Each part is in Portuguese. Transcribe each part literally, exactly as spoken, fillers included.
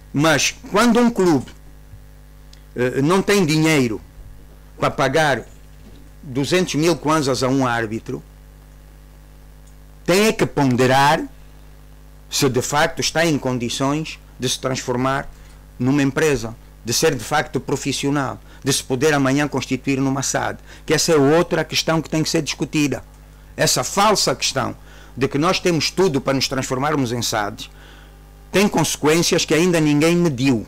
Mas quando um clube uh, não tem dinheiro para pagar duzentos mil kwanzas a um árbitro, tem é que ponderar se de facto está em condições de se transformar numa empresa, de ser de facto profissional, de se poder amanhã constituir numa S A D. Que essa é outra questão que tem que ser discutida. Essa falsa questão de que nós temos tudo para nos transformarmos em S A Ds tem consequências que ainda ninguém mediu.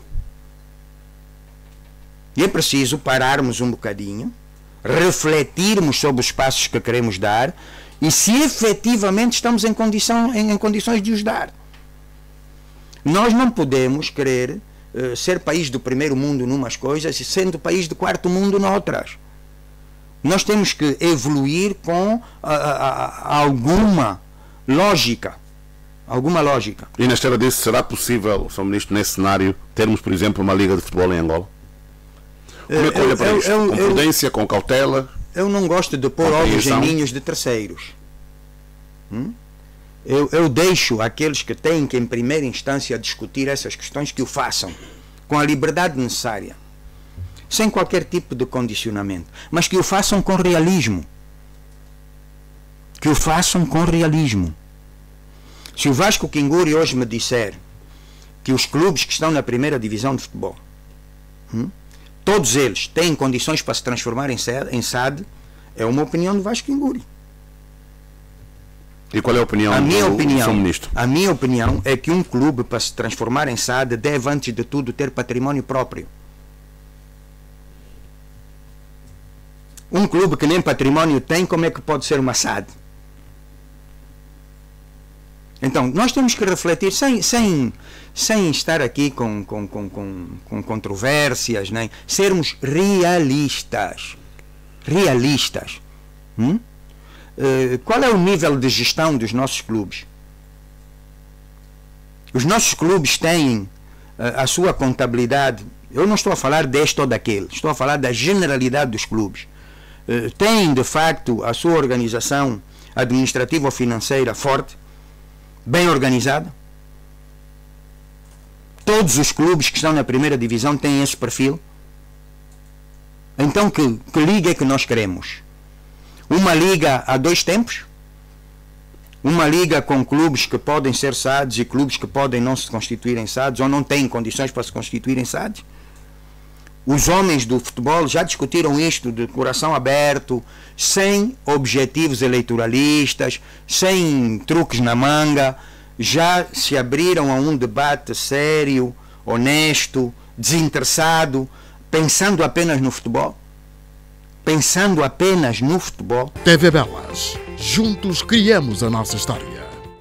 E é preciso pararmos um bocadinho, refletirmos sobre os passos que queremos dar e se efetivamente estamos em, condição, em, em condições de os dar. Nós não podemos querer uh, ser país do primeiro mundo numas coisas e sendo país do quarto mundo noutras. Nós temos que evoluir com uh, uh, uh, alguma lógica. Alguma lógica. E na Estela disse, será possível, senhor Ministro, nesse cenário, termos, por exemplo, uma liga de futebol em Angola? Como é que olha para eu, isto? eu, Com prudência, eu, com cautela? Eu não gosto de pôr ovos em ninhos de terceiros. Hum? Eu, eu deixo aqueles que têm que, em primeira instância, discutir essas questões, que o façam com a liberdade necessária, sem qualquer tipo de condicionamento, mas que o façam com realismo. Que o façam com realismo. Se o Vasco Kinguri hoje me disser que os clubes que estão na primeira divisão de futebol, hum, todos eles têm condições para se transformar em S A D, é uma opinião do Vasco Kinguri. E qual é a opinião a do minha opinião, senhor Ministro? A minha opinião é que um clube, para se transformar em S A D, deve, antes de tudo, ter património próprio. Um clube que nem património tem, como é que pode ser uma S A D? Então, nós temos que refletir sem, sem, sem estar aqui com, com, com, com, com controvérsias, nem sermos realistas. Realistas. Hum? Uh, qual é o nível de gestão dos nossos clubes? Os nossos clubes têm uh, a sua contabilidade. Eu não estou a falar deste ou daquele, estou a falar da generalidade dos clubes. Uh, têm, de facto, a sua organização administrativa ou financeira forte, bem organizada. Todos os clubes que estão na primeira divisão têm esse perfil. Então que, que liga é que nós queremos? Uma liga a dois tempos? Uma liga com clubes que podem ser S A Ds e clubes que podem não se constituir em S A Ds ou não têm condições para se constituir em S A Ds? Os homens do futebol já discutiram isto de coração aberto, sem objetivos eleitoralistas, sem truques na manga, já se abriram a um debate sério, honesto, desinteressado, pensando apenas no futebol? Pensando apenas no futebol? T V Belas. Juntos criamos a nossa história.